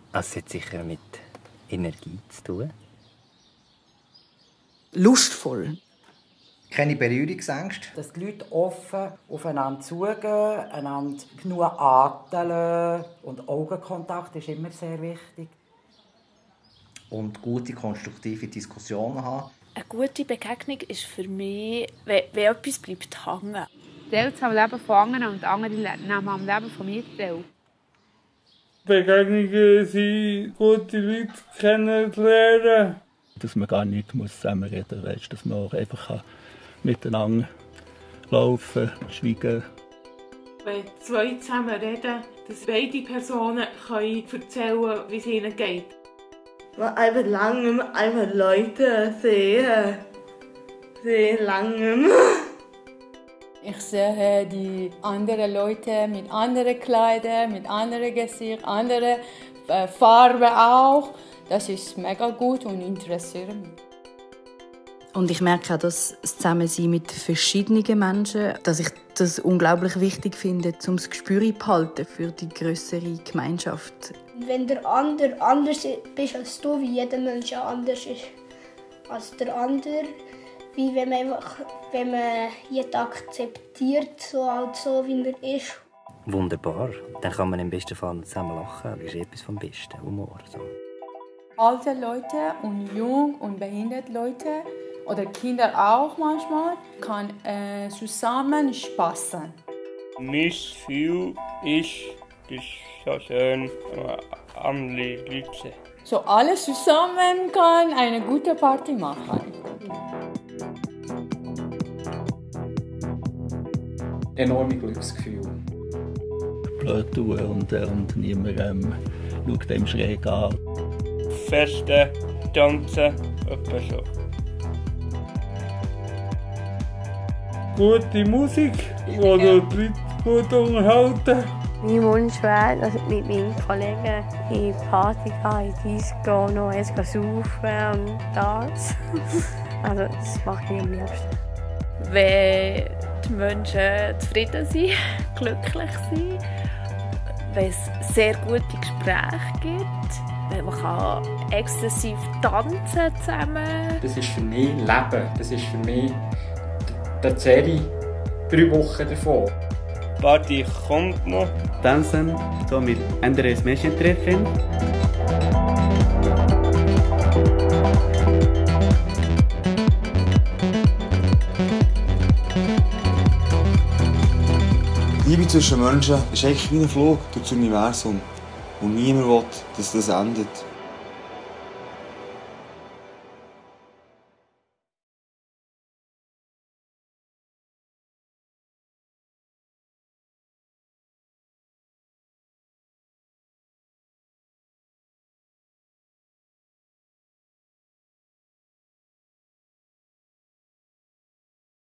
Es hat sicher mit Energie zu tun. Lustvoll. Keine Berührungsängste. Dass die Leute offen aufeinander zugehen, einander genug atmen und Augenkontakt ist immer sehr wichtig. Und gute, konstruktive Diskussionen haben. Eine gute Begegnung ist für mich, wenn etwas bleibt hängen. Teil am Leben von anderen und andere nehmen am Leben von mir teil. Begegnungen sind, gute Leute kennenzulernen. Dass man gar nicht zusammenreden muss, dass man auch einfach miteinander laufen, schweigen. Wenn zwei zusammen reden, dass beide Personen erzählen können, wie es ihnen geht. Einfach langem einfach Leute sehen. Sehr langem. Ich sehe die anderen Leute mit anderen Kleidern, mit anderen Gesicht, anderen Farben auch. Das ist mega gut und interessiert mich. Und ich merke auch, dass das Zusammensein mit verschiedenen Menschen, dass ich das unglaublich wichtig finde, um das Gespür zu behalten für die grössere Gemeinschaft. Wenn der andere anders bist als du, wie jeder Mensch anders ist als der andere, wie wenn man jeden akzeptiert, so wie er ist. Wunderbar. Dann kann man im besten Fall zusammen lachen. Das ist etwas vom besten Humor. So. Alte Leute und jung und behinderte Leute oder Kinder auch manchmal kann zusammen spaßen. Mein Ziel ist so schön, andere Leute. So alles zusammen kann eine gute Party machen. Enorme Glücksgefühl. Blöd tun und niemand schaut dem schräg an. Feste, tanzen, etwa so. Gute Musik, die Leute gut unterhalten. Mein Wunsch wäre, dass ich mit meinen Kollegen in die Party gehe, in die Disco, noch eins saufen und das. Also das mache ich am liebsten. Wenn die Menschen zufrieden sind, glücklich sind, wenn es sehr gute Gespräche gibt, wenn man exzessiv tanzen zusammen. Das ist für mich Leben. Das ist für mich der Serie 3 Wochen davon. Party kommt noch. Tanzen, so mit anderen Menschen treffen. Liebe zwischen Menschen ist eigentlich wie ein Flug durch das Universum. Und niemand will, dass das endet.